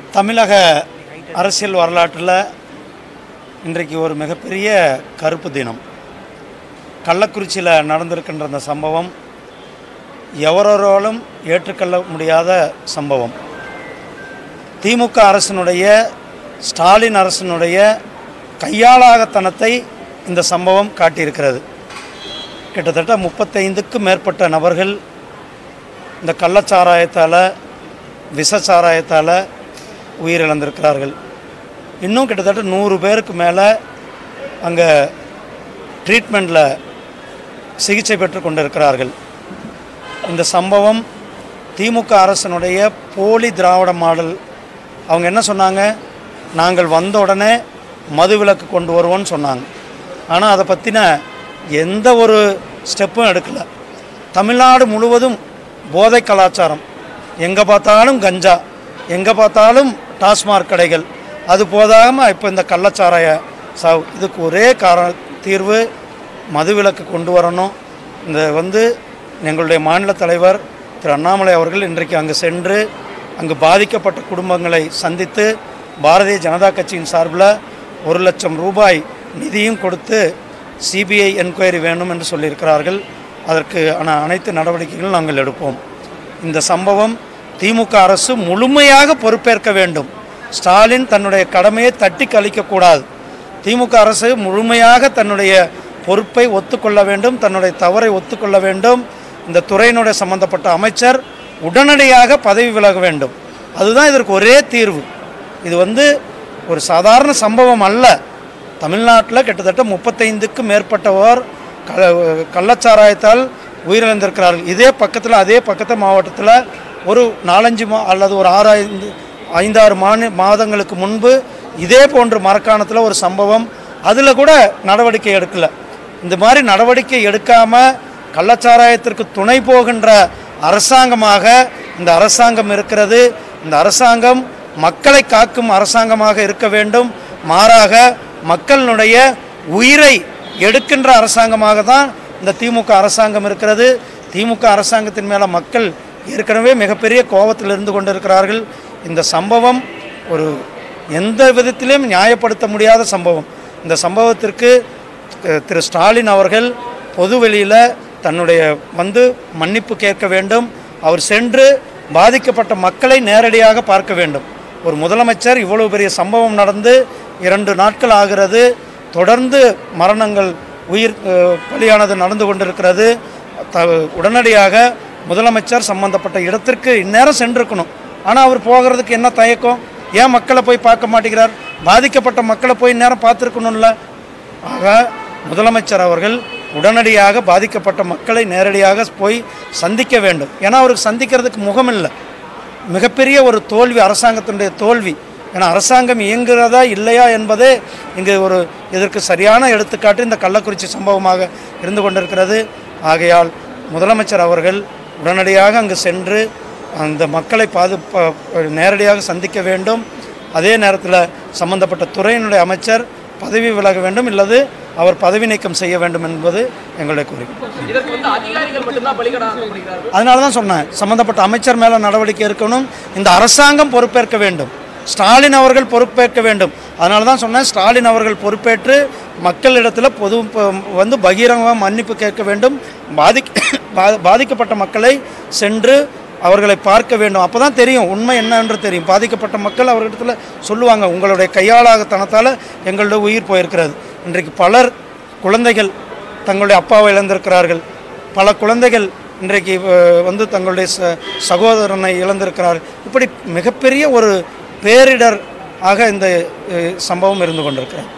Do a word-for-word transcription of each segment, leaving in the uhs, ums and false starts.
தமிழக அரசியல் வரலாற்றில் இன்றைக்கு ஒரு மிகப்பெரிய கருப்பு தினம். கள்ளக்குறிச்சியில் நடந்திருக்கின்ற அந்த சம்பவம் எவரோராலும் ஏற்றுக்கொள்ள முடியாத சம்பவம். திமுக அரசினுடைய, ஸ்டாலின் அரசினுடைய கையாளாகத்தனத்தை இந்த சம்பவம் காட்டியிருக்கிறது. கிட்டத்தட்ட முப்பத்தைந்துக்கும் மேற்பட்ட நபர்கள் இந்த கள்ளச்சாராயத்தால், விஷச்சாராயத்தால் உயிரிழந்திருக்கிறார்கள். இன்னும் கிட்டத்தட்ட நூறு பேருக்கு மேலே அங்கே ட்ரீட்மெண்ட்டில் சிகிச்சை பெற்று கொண்டிருக்கிறார்கள். இந்த சம்பவம் திமுக அரசினுடைய போலி திராவிட மாடல். அவங்க என்ன சொன்னாங்க? நாங்கள் வந்த உடனே மதுவிலக்கு கொண்டு வருவோன்னு சொன்னாங்க. ஆனால் அதை பற்றின எந்த ஒரு ஸ்டெப்பும் எடுக்கலை. தமிழ்நாடு முழுவதும் போதை கலாச்சாரம், எங்கே பார்த்தாலும் கஞ்சா, எங்கே பார்த்தாலும் டாஸ்மாக் கடைகள். அது போதாமல் இப்போ இந்த கள்ளச்சாராய சாவு. இதுக்கு ஒரே காரண தீர்வு மதுவிலக்கு கொண்டு வரணும். இந்த வந்து எங்களுடைய மாநில தலைவர் திரு அண்ணாமலை அவர்கள் இன்றைக்கு அங்கு சென்று அங்கு பாதிக்கப்பட்ட குடும்பங்களை சந்தித்து பாரதிய ஜனதா கட்சியின் சார்பில் ஒரு லட்சம் ரூபாய் நிதியும் கொடுத்து சிபிஐ என்கொயரி வேணும் என்று சொல்லியிருக்கிறார்கள். அதற்கு ஆனால் அனைத்து நடவடிக்கைகளும் நாங்கள் எடுப்போம். இந்த சம்பவம் திமுக அரசு முழுமையாக பொறுப்பேற்க வேண்டும். ஸ்டாலின் தன்னுடைய கடமையை தட்டி கழிக்கக்கூடாது. திமுக அரசு முழுமையாக தன்னுடைய பொறுப்பை ஒத்துக்கொள்ள வேண்டும், தன்னுடைய தவறை ஒத்துக்கொள்ள வேண்டும். இந்த துறையினுடைய சம்பந்தப்பட்ட அமைச்சர் உடனடியாக பதவி விலக வேண்டும். அதுதான் இதற்கு ஒரே தீர்வு. இது வந்து ஒரு சாதாரண சம்பவம் அல்ல. தமிழ்நாட்டில் கிட்டத்தட்ட முப்பத்தைந்துக்கும் மேற்பட்டவர் கள்ளச்சாராயத்தால் உயிரிழந்திருக்கிறார்கள். இதே பக்கத்தில், அதே பக்கத்து மாவட்டத்தில் ஒரு நாலஞ்சு மா அல்லது ஒரு ஆறு ஐந்து ஐந்தாறு மாநி மாதங்களுக்கு முன்பு இதே போன்று மரக்காணத்தில் ஒரு சம்பவம். அதில் கூட நடவடிக்கை எடுக்கலை. இந்த மாதிரி நடவடிக்கை எடுக்காமல் கள்ளச்சாராயத்திற்கு துணை போகின்ற அரசாங்கமாக இந்த அரசாங்கம் இருக்கிறது. இந்த அரசாங்கம் மக்களை காக்கும் அரசாங்கமாக இருக்க வேண்டும். மாறாக மக்களுடைய உயிரை எடுக்கின்ற அரசாங்கமாக தான் இந்த திமுக அரசாங்கம் இருக்கிறது. திமுக அரசாங்கத்தின் மேலே மக்கள் ஏற்கனவே மிகப்பெரிய கோபத்தில் இருந்து கொண்டிருக்கிறார்கள். இந்த சம்பவம் ஒரு எந்த விதத்திலும் நியாயப்படுத்த முடியாத சம்பவம். இந்த சம்பவத்திற்கு திரு ஸ்டாலின் அவர்கள் பொதுவெளியில் தன்னுடைய வந்து மன்னிப்பு கேட்க வேண்டும். அவர் சென்று பாதிக்கப்பட்ட மக்களை நேரடியாக பார்க்க வேண்டும். ஒரு முதலமைச்சர் இவ்வளவு பெரிய சம்பவம் நடந்து இரண்டு நாட்கள் ஆகிறது. தொடர்ந்து மரணங்கள், உயிர் பலியானது நடந்து கொண்டிருக்கிறது. த உடனடியாக முதலமைச்சர் சம்பந்தப்பட்ட இடத்திற்கு இந்நேரம் சென்றிருக்கணும். ஆனால் அவர் போகிறதுக்கு என்ன தயக்கம்? ஏன் மக்களை போய் பார்க்க மாட்டேங்கிறார்? பாதிக்கப்பட்ட மக்களை போய் இந்நேரம் பார்த்துருக்கணும்ல. ஆக முதலமைச்சர் அவர்கள் உடனடியாக பாதிக்கப்பட்ட மக்களை நேரடியாக போய் சந்திக்க வேண்டும். ஏன்னா அவருக்கு சந்திக்கிறதுக்கு முகம் இல்லை. மிகப்பெரிய ஒரு தோல்வி, அரசாங்கத்தினுடைய தோல்வி. ஏன்னா அரசாங்கம் இயங்குகிறதா இல்லையா என்பதே இங்கு ஒரு இதற்கு சரியான எடுத்துக்காட்டு இந்த கள்ளக்குறிச்சி சம்பவமாக இருந்து கொண்டிருக்கிறது. ஆகையால் முதலமைச்சர் அவர்கள் உடனடியாக அங்கு சென்று அந்த மக்களை பாதுகா நேரடியாக சந்திக்க வேண்டும். அதே நேரத்தில் சம்பந்தப்பட்ட துறையினுடைய அமைச்சர் பதவி விலக வேண்டும், இல்லது அவர் பதவி நீக்கம் செய்ய வேண்டும் என்பது எங்களுடைய கோரிக்கை. அதனால தான் சொன்னேன், சம்பந்தப்பட்ட அமைச்சர் மேலே நடவடிக்கை இருக்கணும். இந்த அரசாங்கம் பொறுப்பேற்க வேண்டும். ஸ்டாலின் அவர்கள் பொறுப்பேற்க வேண்டும். அதனால தான் சொன்னேன், ஸ்டாலின் அவர்கள் பொறுப்பேற்று மக்களிடத்தில் பொது வந்து பகிரங்கமாக மன்னிப்பு கேட்க வேண்டும். பாதிக்க பாதிக்கப்பட்ட மக்களை சென்று அவர்களை பார்க்க வேண்டும். அப்போ தான் தெரியும் உண்மை என்னன்று தெரியும். பாதிக்கப்பட்ட மக்கள் அவர்களிடத்தில் சொல்லுவாங்க, உங்களுடைய கையாளாகத்தனத்தால் எங்களுடைய உயிர் போயிருக்கிறது. இன்றைக்கு பலர் குழந்தைகள் தங்களுடைய அப்பாவை இழந்திருக்கிறார்கள். பல குழந்தைகள் இன்றைக்கு வந்து தங்களுடைய ச சகோதரனை இழந்திருக்கிறார்கள். இப்படி மிகப்பெரிய ஒரு பேரிடர் ஆக இந்த சம்பவம் இருந்து கொண்டிருக்கிறார்.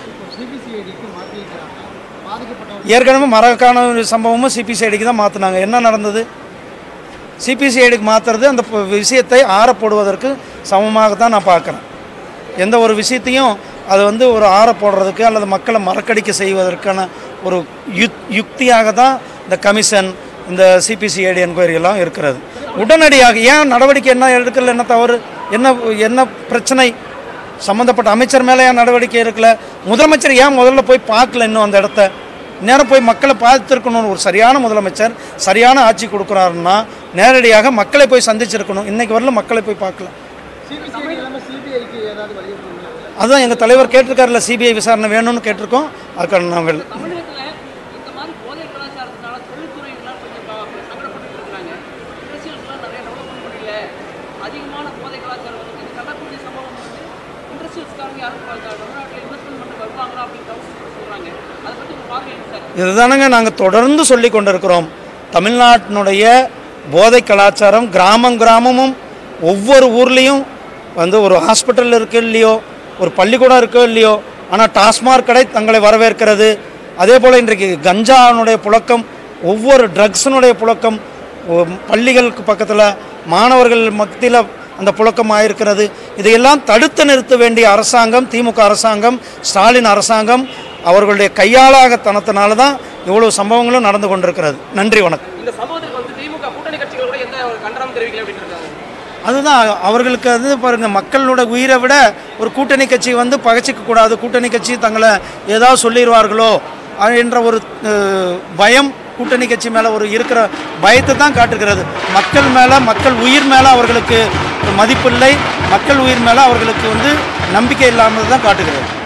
ஏற்கனவே மரக்கான சம்பவமும் சிபிசிஐடிக்கு தான் மாற்றினாங்க. என்ன நடந்தது? சிபிசிஐடிக்கு மாற்றுறது அந்த விஷயத்தை ஆற போடுவதற்கு சமமாக தான் நான் பார்க்குறேன். எந்த ஒரு விஷயத்தையும் அது வந்து ஒரு ஆற போடுறதுக்கு அல்லது மக்களை மறக்கடிக்க செய்வதற்கான ஒரு யுக் யுக்தியாக தான் இந்த கமிஷன், இந்த சிபிசிஐடி என்கொயரி எல்லாம் இருக்கிறது. உடனடியாக ஏன் நடவடிக்கை என்ன எடுக்கல? என்ன தவறு? என்ன என்ன பிரச்சனை? சம்மந்தப்பட்ட அமைச்சர் மேலே ஏன் நடவடிக்கை எடுக்கல? முதலமைச்சர் ஏன் முதல்ல போய் பார்க்கல? இன்னும் அந்த இடத்த நேரம் போய் மக்களை பார்த்துருக்கணும்னு ஒரு சரியான முதலமைச்சர் சரியான ஆட்சி கொடுக்குறாருன்னா நேரடியாக மக்களை போய் சந்திச்சிருக்கணும். இன்றைக்கு வரல மக்களை போய் பார்க்கல. அதுதான் எங்கள் தலைவர் கேட்டிருக்காருல, சிபிஐ விசாரணை வேணும்னு கேட்டிருக்கோம். அதுக்கான நாங்கள் இதுதானங்க நாங்கள் தொடர்ந்து சொல்லி கொண்டிருக்கிறோம். தமிழ்நாட்டினுடைய போதை கலாச்சாரம் கிராமம் கிராமமும் ஒவ்வொரு ஊர்லேயும் வந்து ஒரு ஹாஸ்பிட்டல் இருக்கோ இல்லையோ, ஒரு பள்ளிக்கூடம் இருக்கோ இல்லையோ, ஆனால் டாஸ்மாக் கடை தங்களை வரவேற்கிறது. அதே போல் இன்றைக்கு கஞ்சானுடைய புழக்கம், ஒவ்வொரு ட்ரக்ஸினுடைய புழக்கம் பள்ளிகளுக்கு பக்கத்தில் மாணவர்கள் மத்தியில் அந்த புழக்கம் ஆயிருக்கிறது. இதையெல்லாம் தடுத்து நிறுத்த வேண்டிய அரசாங்கம், திமுக அரசாங்கம், ஸ்டாலின் அரசாங்கம் அவர்களுடைய கையாளாகத்தனத்தினால தான் இவ்வளவு சம்பவங்களும் நடந்து கொண்டிருக்கிறது. நன்றி, வணக்கம். இந்த சம்பவத்துக்கு வந்து திமுக கூட்டணி கட்சிகள் கூட எந்த ஒரு கண்டனம் தெரிவிக்கல அப்படின்னு இருக்காங்க. அதுதான் அவர்களுக்கு வந்து பாருங்கள், மக்களோட உயிரை விட ஒரு கூட்டணி கட்சி வந்து பகைச்சிக்க கூடாது, கூட்டணி கட்சி தங்களை ஏதாவது சொல்லிடுவார்களோ என்ற ஒரு பயம் கூட்டணி கட்சி மேலே ஒரு இருக்கிற பயத்தை தான் காட்டுகிறது. மக்கள் மேலே, மக்கள் உயிர் மேலே அவர்களுக்கு மதிப்பில்லை, மக்கள் உயிர் மேலே அவர்களுக்கு வந்து நம்பிக்கை இல்லாமல் தான் காட்டுகிறது.